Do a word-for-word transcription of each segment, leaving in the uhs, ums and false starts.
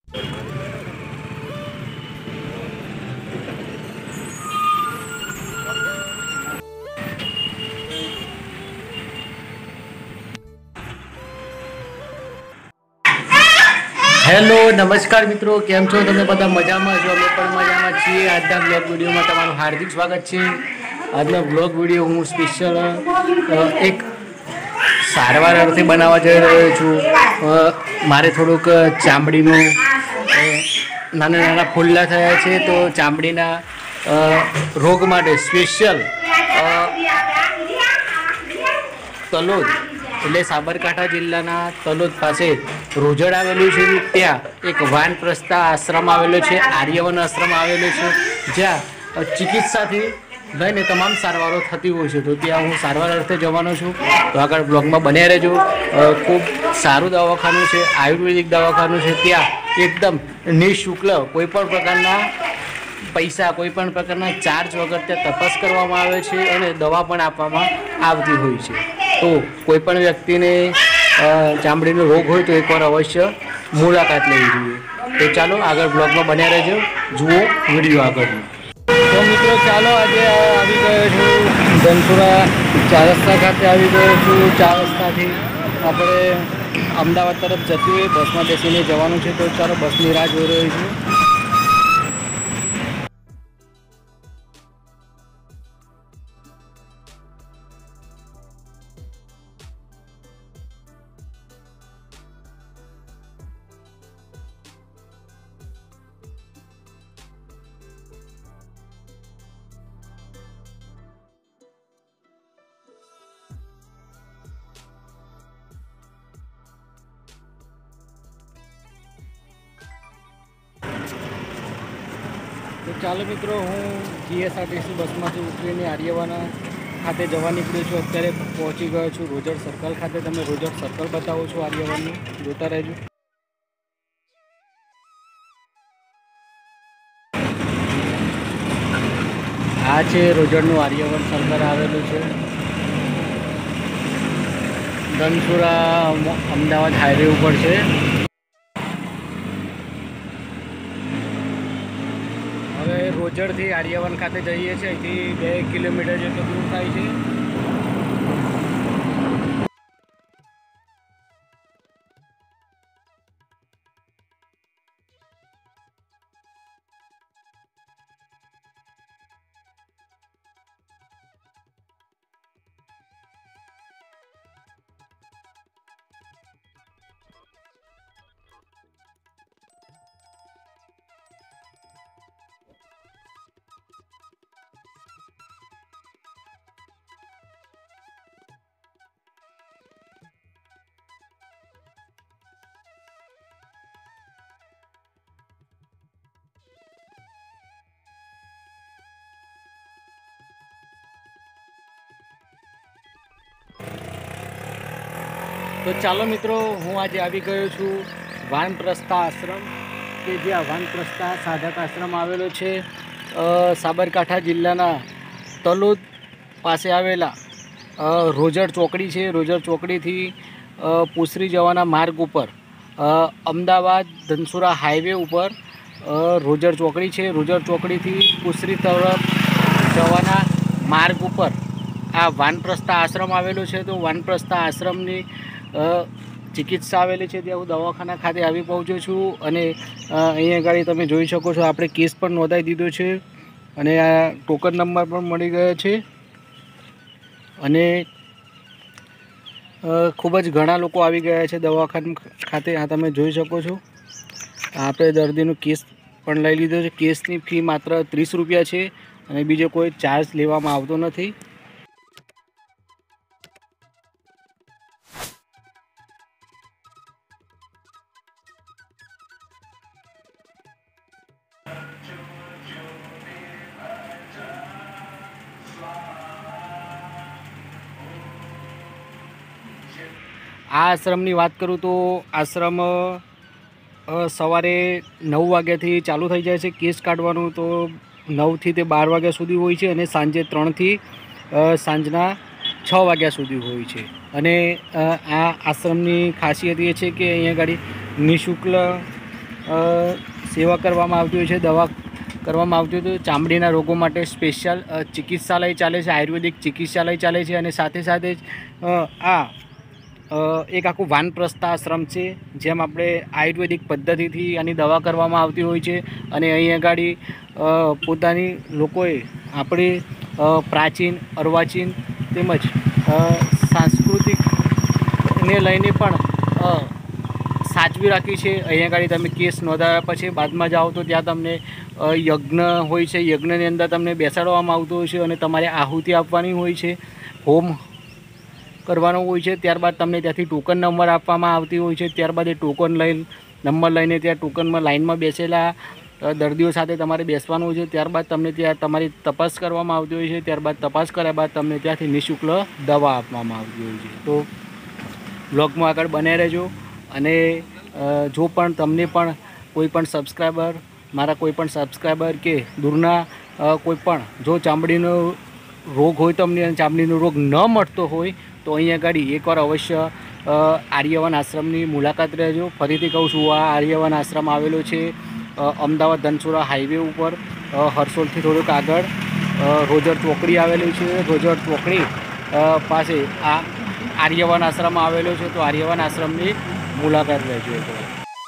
Hello નમસ્કાર મિત્રો, કેમ છો તમે બધા? મજામાં છો? અમે પણ મજામાં છીએ। આજના બ્લોગ વિડીયોમાં તમારું હાર્દિક સ્વાગત છે। આજનો બ્લોગ વિડીયો હું સ્પેશિયલ એક સારવાર અર્થે બનાવવા જઈ રહ્યો છું। મારે થોડુંક ચામડીનું નાના નાના ફૂલ્લા થયા છે, તો ચામડીના રોગ માટે સ્પેશિયલ તલોદ એટલે સાબરકાંઠા જિલ્લાના તલોદ પાસે રોજડ આવેલું છે, ત્યાં એક વાનપ્રસ્થા આશ્રમ આવેલો છે, આર્યવન આશ્રમ આવેલો છે, જ્યાં ચિકિત્સાથી લઈને તમામ સારવારો થતી હોય છે। તો ત્યાં હું સારવાર અર્થે જવાનો છું, તો આગળ બ્લોગમાં બન્યા રહેજો। ખૂબ સારું દવાખાનું છે, આયુર્વેદિક દવાખાનું છે। ત્યાં એકદમ નિઃશુલ્ક કોઈપણ પ્રકારના પૈસા કોઈપણ પ્રકારના ચાર્જ વગર ત્યાં તપાસ કરવામાં આવે છે અને દવા પણ આપવામાં આવતી હોય છે। તો કોઈપણ વ્યક્તિને ચામડીનો રોગ હોય તો એકવાર અવશ્ય મુલાકાત લેવી જોઈએ। તો ચાલો આગળ બ્લોગમાં બન્યા રહેજો, જુઓ વિડીયો આગળનો। તો મિત્રો ચાલો, આજે આવી ગયો છું ધનસુરા ચાર રસ્તા ખાતે આવી ગયો છું। ચાર રસ્તાથી આપણે અમદાવાદ તરફ જતી હોય બસમાં બેસીને જવાનું છે, તો ચાલો બસની રાહ જોઈ રહ્યો છું। તો ચાલો મિત્રો, હું જીએસઆરટીસી બસમાંથી ઉતરીને આર્યવાના ખાતે જવા નીકળ્યો છું। અત્યારે પહોંચી ગયો છું રોજડ સર્કલ ખાતે। તમે રોજડ સર્કલ બતાવો છો આર્યવનનું, જોતા રહેજો। આ છે રોજડનું આર્યવન સર્કલ આવેલું છે, ધનસુરા અમદાવાદ હાઈવે ઉપર છે। હવે રોજડથી આર્યવન ખાતે જઈએ છીએ, અહીંથી બે કિલોમીટર જેટલું દૂર થાય છે। તો ચાલો મિત્રો, હું આજે આવી ગયો છું વાનપ્રસ્થા આશ્રમ, કે જ્યાં વાનપ્રસ્થા સાધક આશ્રમ આવેલો છે સાબરકાંઠા જિલ્લાના તલોદ પાસે આવેલા રોજડ ચોકડી છે। રોજડ ચોકડીથી પુસરી જવાના માર્ગ ઉપર અમદાવાદ ધનસુરા હાઈવે ઉપર રોજડ ચોકડી છે। રોજડ ચોકડીથી પુસરી તરફ જવાના માર્ગ ઉપર આ વાનપ્રસ્થા આશ્રમ આવેલો છે। તો વાનપ્રસ્થા આશ્રમની ચિકિત્સા આવેલી છે, ત્યાં હું દવાખાના ખાતે આવી પહોંચ્યો છું। અને અહીંયા આગળ તમે જોઈ શકો છો, આપણે કેસ પણ નોંધાવી દીધો છે અને આ ટોકન નંબર પણ મળી ગયો છે। અને ખૂબ જ ઘણા લોકો આવી ગયા છે દવાખાના ખાતે, આ તમે જોઈ શકો છો। આપણે દર્દીનો કેસ પણ લઈ લીધો છે। કેસની ફી માત્ર ત્રીસ રૂપિયા છે અને બીજો કોઈ ચાર્જ લેવામાં આવતો નથી। આ આશ્રમની વાત કરું તો આશ્રમ સવારે નવ વાગ્યાથી ચાલુ થઈ જાય છે કેસ કાઢવાનું, તો નવથી તે બાર વાગ્યા સુધી હોય છે અને સાંજે ત્રણથી સાંજના છ વાગ્યા સુધી હોય છે। અને આ આશ્રમની ખાસિયત એ છે કે અહીંયા આગળ નિઃશુલ્ક સેવા કરવામાં આવતી હોય છે, દવા કરવામાં આવતી હોય. તો ચામડીના રોગો માટે સ્પેશિયલ ચિકિત્સાલય ચાલે છે, આયુર્વેદિક ચિકિત્સાલય ચાલે છે. અને સાથે સાથે જ આ એક આખું વાનપ્રસ્થ આશ્રમ છે, જેમ આપણે આયુર્વેદિક પદ્ધતિથી આની દવા કરવામાં આવતી હોય છે. અને અહીં આગળ પોતાની લોકોએ આપણી પ્રાચીન અર્વાચીન તેમજ સાંસ્કૃતિકને લઈને પણ સાચવી રાખી છે. અહીંયા આગળ તમે કેસ નોંધાવ્યા પછી બાદમાં જાઓ તો ત્યાં તમને યજ્ઞ હોય છે, યજ્ઞની અંદર તમને બેસાડવામાં આવતું હોય છે અને તમારે આહુતિ આપવાની હોય છે, હોમ કરવાનો હોય છે. ત્યારબાદ તમને ત્યાંથી ટોકન નંબર આપવામાં આવતી હોય છે. ત્યારબાદ એ ટોકન લઈ નંબર લઈને ત્યાં ટોકનમાં લાઇનમાં બેસેલા દર્દીઓ સાથે તમારે બેસવાનું હોય છે. ત્યારબાદ તમને ત્યાં તમારી તપાસ કરવામાં આવતી હોય છે. ત્યારબાદ તપાસ કર્યા બાદ તમને ત્યાંથી નિઃશુલ્ક દવા આપવામાં આવતી હોય છે. તો બ્લોગમાં આગળ બને રહેજો. અને જો પણ તમને પણ કોઈ પણ સબસ્ક્રાઈબર મારા કોઈ પણ સબસ્ક્રાઈબર કે દૂરના કોઈ પણ જો ચામડીનો રોગ હોય તમને અને ચામડીનો રોગ ન મળતો હોય તો અહીંયા આગળ એકવાર અવશ્ય આર્યવન આશ્રમની મુલાકાત લેજો. ફરીથી કહું છું, આ આર્યવન આશ્રમ આવેલો છે અમદાવાદ ધનસુરા હાઈવે ઉપર, હરસોલથી થોડુંક આગળ રોજર ચોકડી આવેલી છે. રોજર ચોકડી પાસે આ આર્યવન આશ્રમ આવેલો છે. તો આર્યવન આશ્રમની મુલાકાત લેજો એકવાર.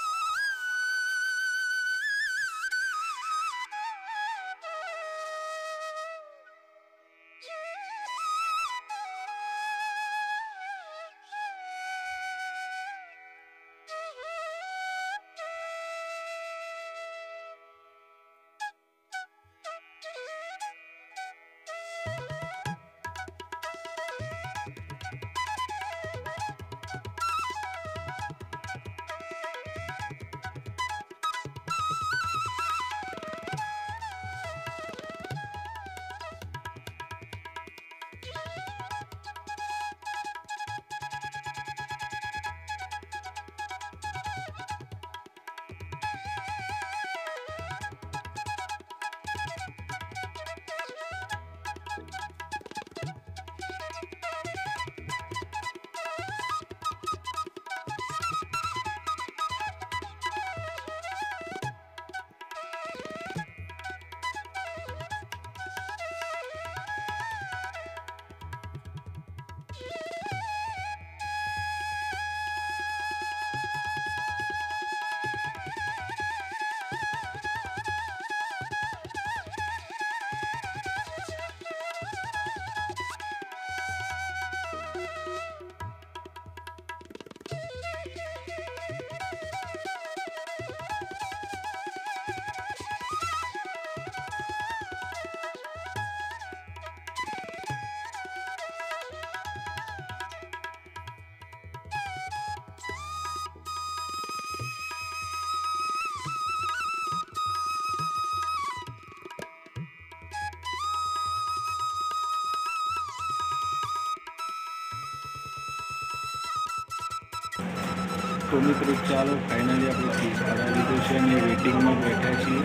તો મિત્રો ચાલો ફાઇનલી આપણે કેસ કરાવી લીધો છે અને વેટિંગમાં બેઠા છીએ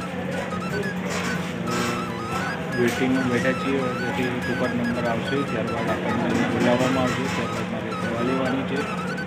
વેટિંગમાં બેઠા છીએ પછી ટોકન નંબર આવશે, ત્યારબાદ આપણને બોલાવવામાં આવશે, ત્યારબાદ મારે દવા લેવાની છે.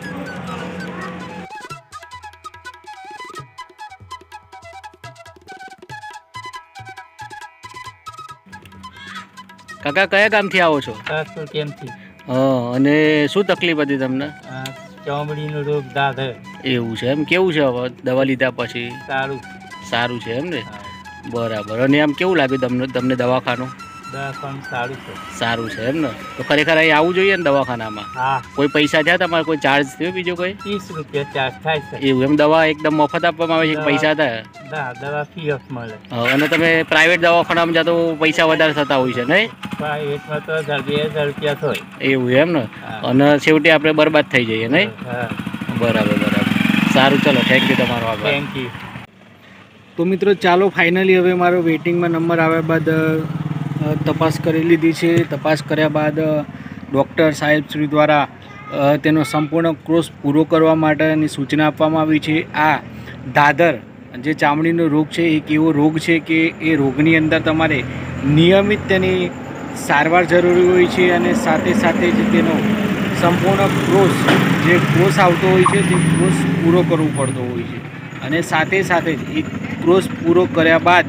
કાકા કયા ગામથી આવો છો? કેમથી? હા, અને શું તકલીફ હતી તમને? ચામડીનો રોગ દાદર. એવું છે એમ? કેવું છે હવે દવા લીધા પછી? સારું સારું છે એમ ને? બરાબર. અને આમ કેવું લાગ્યું તમને તમને દવાખાનું? દવાખાનું સારું છે. સારું છે એમ ને? તો ખરેખર અહીં આવવું જોઈએ ને દવાખાનામાં? હા. કોઈ પૈસા થયા તમારે? કોઈ ચાર્જ થયો બીજો કોઈ? ત્રીસ રૂપિયા ચાર્જ થાય છે. એવું એમ? દવા એકદમ મફત આપવામાં આવે છે? પૈસા થયા? ના, દવા ફી મળે. અને તમે પ્રાઇવેટ દવાખાનામાં જાઓ તો પૈસા વધારે થતા હોય છે નહીં? પ્રાઇવેટમાં તો હજાર બે હજાર રૂપિયા થાય. એવું એમ ને? અને છેવટે આપણે બરબાદ થઈ જઈએ નહીં? બરાબર બરાબર. સારું, ચલો, થેન્ક યુ તમારો આભાર. Thank you. તો મિત્રો ચાલો ફાઇનલી હવે મારો વેઇટિંગમાં નંબર આવ્યા બાદ તપાસ કરી લીધી છે. તપાસ કર્યા બાદ ડૉક્ટર સાહેબ શ્રી દ્વારા તેનો સંપૂર્ણ કોર્સ પૂરો કરવા માટેની સૂચના આપવામાં આવી છે. આ દાદર જે ચામડીનો રોગ છે એક એવો રોગ છે કે એ રોગની અંદર તમારે નિયમિત તેની સારવાર જરૂરી હોય છે અને સાથે સાથે જ તેનો સંપૂર્ણ કોર્સ જે કોર્સ આવતો હોય છે તે કોર્સ પૂરો કરવો પડતો હોય છે. અને સાથે સાથે જ એક કોર્સ પૂરો કર્યા બાદ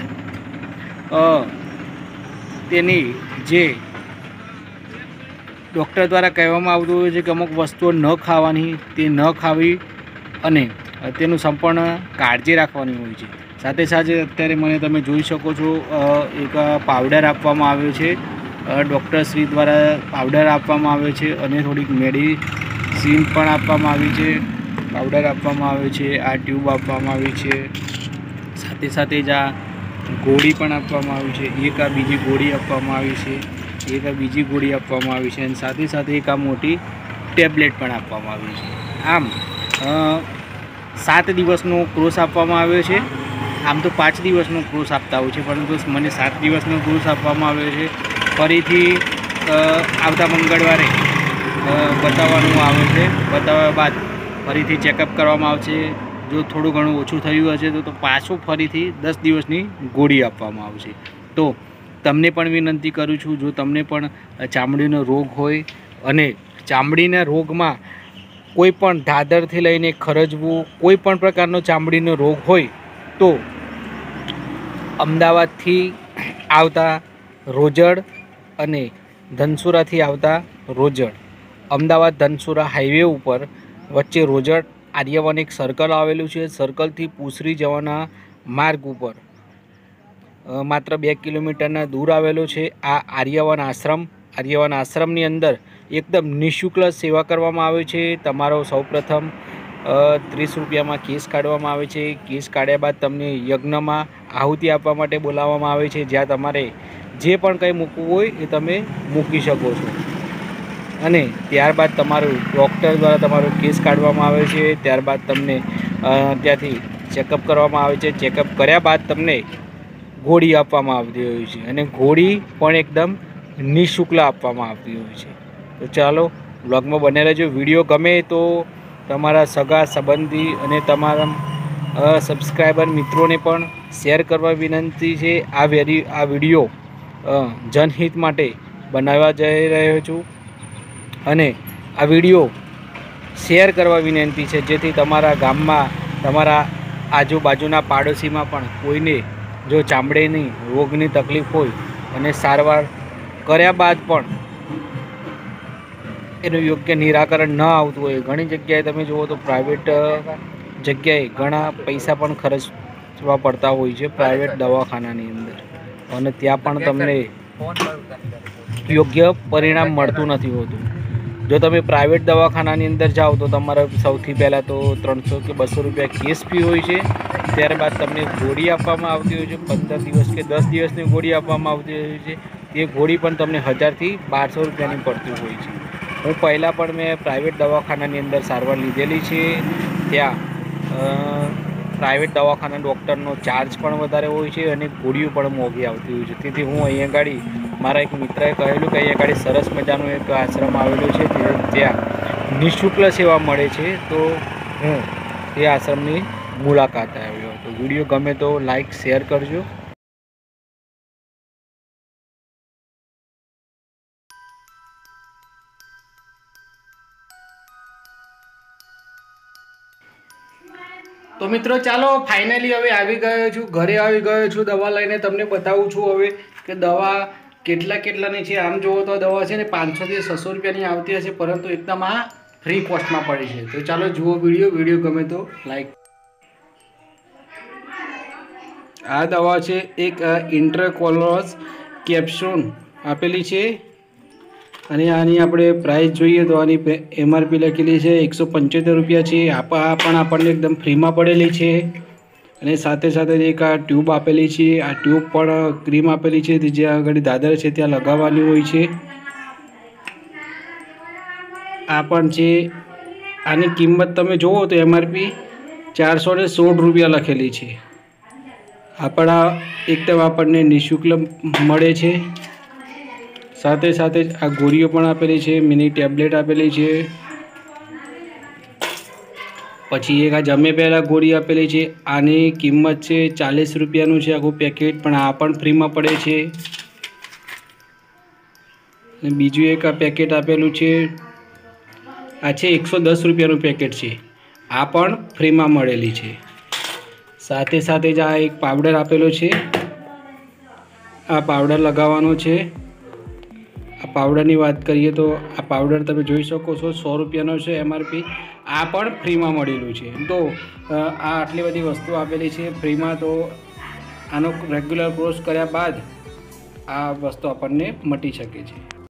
તેની જે ડૉક્ટર દ્વારા કહેવામાં આવતું હોય છે કે અમુક વસ્તુઓ ન ખાવાની, તે ન ખાવી અને તેનું સંપૂર્ણ કાળજી રાખવાની હોય છે. સાથે સાથે અત્યારે મને તમે જોઈ શકો છો એક પાવડર આપવામાં આવ્યો છે, ડૉક્ટર શ્રી દ્વારા પાવડર આપવામાં આવે છે અને થોડીક મેડિસિન પણ આપવામાં આવી છે. પાવડર આપવામાં આવે છે, આ ટ્યુબ આપવામાં આવી છે, સાથે સાથે જ આ ગોળી પણ આપવામાં આવી છે, એક આ બીજી ગોળી આપવામાં આવી છે, એક આ બીજી ગોળી આપવામાં આવી છે અને સાથે સાથે એક આ મોટી ટેબ્લેટ પણ આપવામાં આવી છે. આમ સાત દિવસનો કોર્સ આપવામાં આવ્યો છે. આમ તો પાંચ દિવસનો કોર્સ આપતા હોય છે, પરંતુ મને સાત દિવસનો કોર્સ આપવામાં આવ્યો છે. ફરીથી આવતા મંગળવારે બતાવવાનું આવે છે. બતાવ્યા બાદ ફરીથી ચેકઅપ કરવામાં આવશે. જો થોડું ઘણું ઓછું થયું હશે તો પાછું ફરીથી દસ દિવસની ગોળી આપવામાં આવશે. તો તમને પણ વિનંતી કરું છું, જો તમને પણ ચામડીનો રોગ હોય અને ચામડીના રોગમાં કોઈ પણ દાદરથી લઈને ખરજવું, કોઈ પણ પ્રકારનો ચામડીનો રોગ હોય તો અમદાવાદથી આવતા રોજડ અને ધનસુરાથી આવતા રોજડ, અમદાવાદ ધનસુરા હાઈવે ઉપર વચ્ચે રોજડ આર્યવન એક સર્કલ આવેલું છે. સર્કલથી પૂસરી જવાના માર્ગ ઉપર માત્ર બે કિલોમીટરના દૂર આવેલો છે આ આર્યવન આશ્રમ. આર્યવન આશ્રમની અંદર એકદમ નિઃશુલ્ક સેવા કરવામાં આવે છે. તમારો સૌપ્રથમ ત્રીસ રૂપિયામાં કેસ કાઢવામાં આવે છે. કેસ કાઢ્યા બાદ તમને યજ્ઞમાં આહુતિ આપવા માટે બોલાવવામાં આવે છે, જ્યાં તમારે જે પણ કંઈ મૂકવું હોય એ તમે મૂકી શકો છો. અને ત્યારબાદ તમારું ડૉક્ટર દ્વારા તમારો કેસ કાઢવામાં આવે છે. ત્યારબાદ તમને ત્યાંથી ચેકઅપ કરવામાં આવે છે. ચેકઅપ કર્યા બાદ તમને ગોળી આપવામાં આવતી હોય છે અને ગોળી પણ એકદમ નિઃશુલ્ક આપવામાં આવતી હોય છે. તો ચાલો બ્લોગમાં બને રહેજો. વિડીયો ગમે તો તમારા સગા સંબંધી અને તમારા સબસ્ક્રાઈબર મિત્રોને પણ શેર કરવા વિનંતી છે. આ વેરી આ વિડીયો જનહિત માટે બનાવવા જઈ રહ્યો છું અને આ વિડીયો શેર કરવા વિનંતી છે, જેથી તમારા ગામમાં, તમારા આજુબાજુના પાડોશીમાં પણ કોઈને જો ચામડીની રોગની તકલીફ હોય અને સારવાર કર્યા બાદ પણ એનું યોગ્ય નિરાકરણ ન આવતું હોય, ઘણી જગ્યાએ તમે જુઓ તો પ્રાઇવેટ જગ્યાએ ઘણા પૈસા પણ ખર્ચવા પડતા હોય છે પ્રાઇવેટ દવાખાનાની અંદર, અને ત્યાં પણ તમને યોગ્ય પરિણામ મળતું નથી હોતું. જો તમે પ્રાઇવેટ દવાખાનાની અંદર જાઓ તો તમારે સૌથી પહેલાં તો ત્રણસો કે બસો રૂપિયા કેસ ફી હોય છે. ત્યારબાદ તમને ગોળી આપવામાં આવતી હોય છે, પંદર દિવસ કે દસ દિવસની ગોળી આપવામાં આવતી હોય છે. તે ગોળી પણ તમને હજારથી બારસો રૂપિયાની પડતી હોય છે. હું પહેલાં પણ મેં પ્રાઇવેટ દવાખાનાની અંદર સારવાર લીધેલી છે. ત્યાં પ્રાઇવેટ દવાખાના ડૉક્ટરનો ચાર્જ પણ વધારે હોય છે અને ગોળીઓ પણ મોંઘી આવતી હોય છે. તેથી હું અહીંયા ગાડી મારા એક મિત્રએ કહેલું કે અહીંયા ગાડી સરસ મજાનો એક આશ્રમ આવેલો છે, ત્યાં નિઃશુલ્ક સેવા મળે છે. તો હું તે આશ્રમની મુલાકાત આવ્યો હતો. વિડીયો ગમે તો લાઈક શેર કરજો. તો મિત્રો ચાલો ફાઇનલી હવે આવી ગયો છું, ઘરે આવી ગયો છું. દવા લઈને તમને બતાવું છું હવે કે દવા કેટલા કેટલાની છે. આમ જુઓ તો દવા છે ને પાંચસોથી છસો રૂપિયાની આવતી હશે, પરંતુ એકદમ આ ફ્રી કોસ્ટમાં પડી છે. તો ચાલો જુઓ વિડીયો. વિડીયો ગમે તો લાઈક. આ દવા છે એક ઇન્ટ્રાકોલોસ કેપ્સ્યુલ આપેલી છે અને આની આપણે પ્રાઇસ જોઈએ તો આની એમઆરપી લખેલી છે એકસો પંચોતેર રૂપિયા છે. આ પણ આપણને એકદમ ફ્રીમાં પડેલી છે. અને સાથે સાથે એક આ ટ્યુબ આપેલી છે. આ ટ્યુબ પણ ક્રીમ આપેલી છે, જ્યાં આગળ દાદર છે ત્યાં લગાવવાની હોય છે. આ પણ છે. આની કિંમત તમે જુઓ તો એમઆરપી ચારસો ને સોળ રૂપિયા લખેલી છે. આપણા એકદમ આપણને નિઃશુલ્ક મળે છે. સાથે સાથે જ આ ગોળીઓ પણ આપેલી છે, મિની ટેબ્લેટ આપેલી છે. પછી એક આ જમે પહેલાં ગોળી આપેલી છે. આની કિંમત છે ચાલીસ રૂપિયાનું છે આખું પેકેટ, પણ આ પણ ફ્રીમાં પડે છે. અને બીજું એક આ પેકેટ આપેલું છે, આ છે એકસો દસ રૂપિયાનું પેકેટ છે. આ પણ ફ્રીમાં મળેલી છે. સાથે સાથે જ આ એક પાવડર આપેલો છે, આ પાવડર લગાવવાનો છે. આ પાવડરની વાત કરીએ તો આ પાવડર તમે જોઈ શકો છો સો રૂપિયાનો છે એમઆરપી. આ પણ ફ્રીમાં મળેલું છે. તો આ આટલી બધી વસ્તુ આપેલી છે ફ્રીમાં. તો આનો રેગ્યુલર કોર્સ કર્યા બાદ આ વસ્તુ આપણને મટી શકે છે.